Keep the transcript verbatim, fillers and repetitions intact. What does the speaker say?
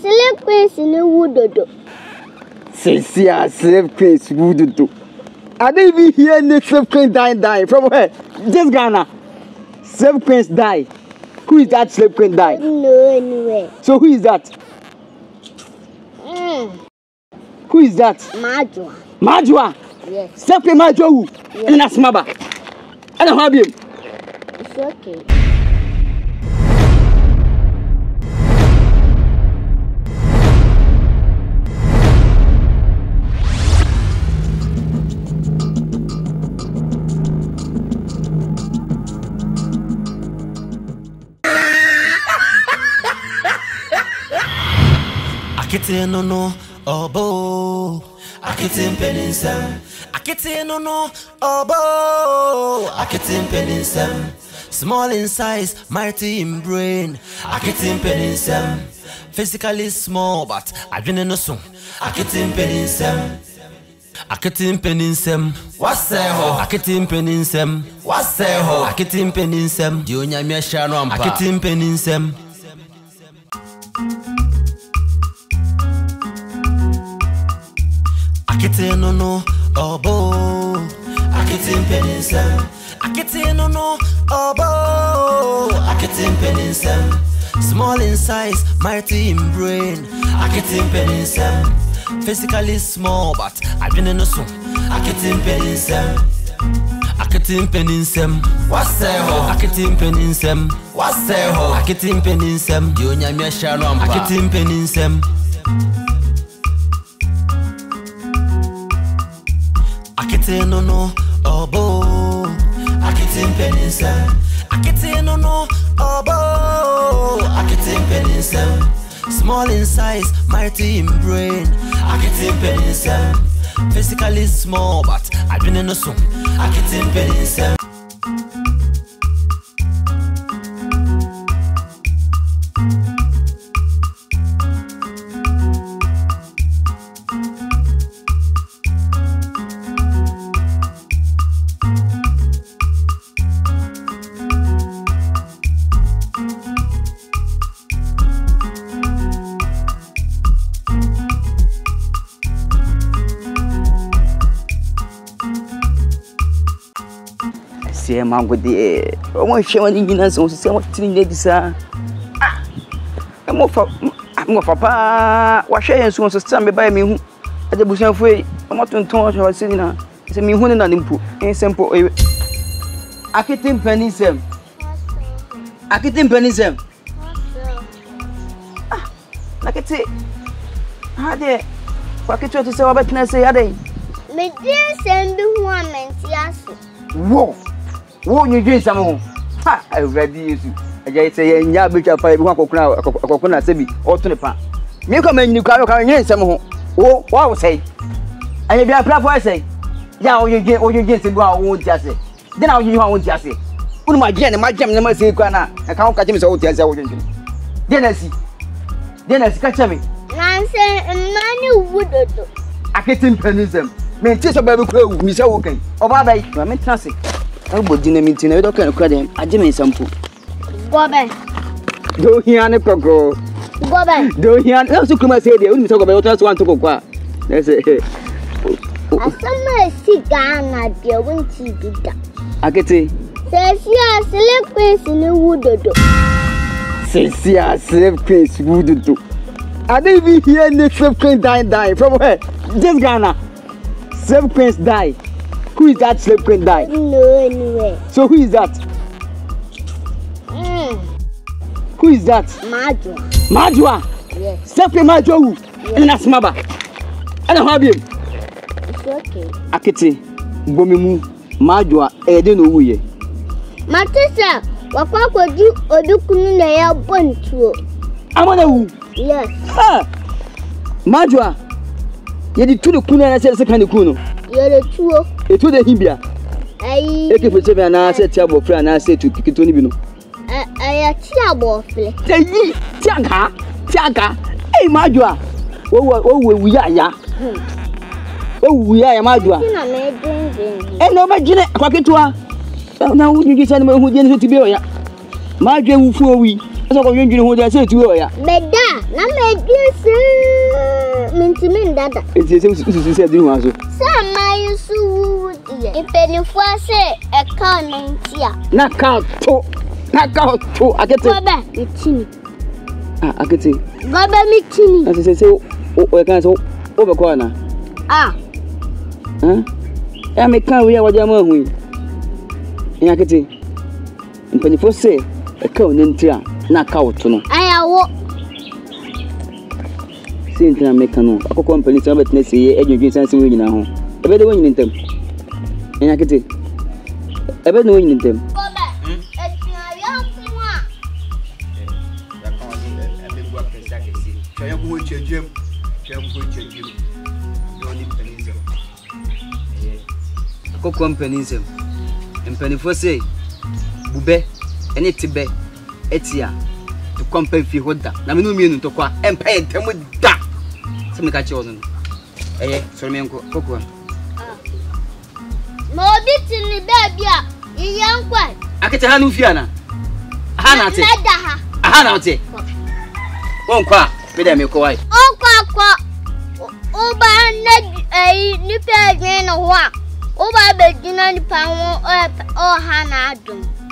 slave queens in the wood. Say, a slave queens would do. I didn't even hear any slave queen die, die. From where? Just Ghana. Slave queens die. Who is that slave queen die? No, anyway. So who is that? Mm. Who is that? Majua. Majua? Yes. Slave queen Majua? Yes. And that's Maba. I don't have him. It's okay. Akete no no obo Akete Mpaninsem Akete no no obo Akete Mpaninsem small in size mighty in brain Akete Mpaninsem physically small but adwene no so Akete Mpaninsem Akete Mpaninsem wase ho Akete Mpaninsem wase ho Akete Mpaninsem di onyame ahia no ampa Akete Mpaninsem Akete no no obo Akete Mpaninsem Akete no no obo Akete Mpaninsem small in size mighty in brain Akete Mpaninsem physically small but adwene no so Akete Mpaninsem Akete Mpaninsem wase ho Akete Mpaninsem wase ho Akete Mpaninsem di onyame ahia no ampa Akete Mpaninsem Akete no no obo Akete Mpaninsem Akete no no obo Akete Mpaninsem small in size mighty in brain Akete Mpaninsem physically small but adwene no so Akete Mpaninsem See, Mamma, dear. I want to show you the answer. See what thing they desire. Ah, I'm off. I'm off, Papa. What shall you soon stand by me? At the bush of way, I'm not to talk to her sitting now. It's a me who and input. In simple. Akete Mpaninsem. Akete Mpaninsem. Ah, like it. How there? What can you say about Nancy? Are they? Me dear, send you one and yes. Whoa. Won't you drink some? Ha! I ready you. I say, and ya bitch, I want to cry a coconut sebi or to the pan. You come in, you can't carry in some. Oh, what I would say? And if you apply for I say, yeah, you get all you get to go, I won't just say. Then I'll you won't just say. Put my gen and my gem never say, Grana. I can't catch him so tell you. Then I see. Then I catch me. Nancy and Manu would do. Akete Mpaninsem. Men tis a baby crow, Miss Oaken. Oh, bye, I meant nothing. I would dinner meeting. I don't credit. I didn't some food. Go back. Do he and a cocoa? Go back. Do he and also come and say they wouldn't talk about us one to go. That's it. I somewhere see Ghana, dear, when she did that. Akete says, yes, slave queens in the wood. Says, yes, slave queens would do. I didn't even hear any slave queen die, die. From where? Just Ghana. Slave queens die. Who is that slave queen die? No, anyway. So who is that? Mm. Who is that? Majua. Majua? Yes. Slave queen Majua? Yes. And that's Maba. I don't have him. It's okay. Akete, Bomimu, Majua, I don't know who ye. Matissa, what could you or do couldn't lay a bun to? I'm on a who? Yes. Ah, Majua. You did two the kuna and I said second the kuno. You're the two. It was the Hibia. I take for seven and I said Tiabo friend and I said to Kitoni. I am Tiabo. Say ye, Tiaga, Tiaga. Hey, Majua. Oh, we are ya. Oh, we are Majua. And no, my Janet, Quaketua. Now, you get anyone who didn't to be here. Majua, who for we. So ko yendwini ho dia say tuwe ya. Beda na medise mintimin dada. Enti se susu se aduru ho so. Sa mayu su die. Impenifo ase e ka nantia. Na ka to. Na ka to Akete. Gobe mitini. Ah Akete. Gobe mitini. Na se se o e kan so o be ko na. Ah. Huh? Ya me kan we ya waja ma hu. Ya Akete. Impenifo se e ka onentia na ka woto no. Ayawo. Sintra mekano akoko Mpaninsem betene sey edwedwen sanse wo nyina ho ebe de wo nyina ntem enya Akete ebe de wo nyina ntem Gobe etia yanku a ya kan ni ebe gwa pesa kesi so yanku ho chedwem yanku ho chedwem do ni Mpaninsem akoko Mpaninsem Mpanifo sey bube ene tibe etia to kompa fi hoda na me no mienu to kwa empa entem da se me ka che ono eh so me nko kokwa mo bi tini baby a yiyankwa Akete ha no fi ana ha na te nada ha ha na te won kwa me da me ko wai okwa kwa oba na eh ni pe adwen no ho a oba be gina ni pa ho o ha na adun